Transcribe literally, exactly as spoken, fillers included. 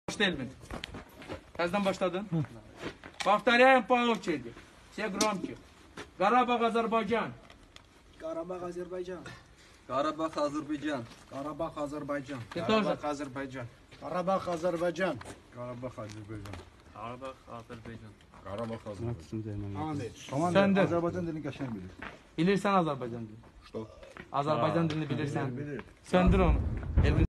Başla Elvin. Təzdən başladın. Повторяем по очереди. Все громче. Qarabağ, Azərbaycan. Qarabağ, Azərbaycan. Qarabağ, Azərbaycan. Qarabağ, Azərbaycan. Qarabağ, Azərbaycan. Qarabağ, Azərbaycan. Qarabağ, Azərbaycan. Qarabağ, Azərbaycan. Qarabağ, Azərbaycan. Ahmet. Söndür. Azərbaycan dilini qəşəng bilir. Bilirsən Azərbaycan dilini. Что? Azərbaycan dilini bilirsən. Bilir. Söndür onu. Elvin.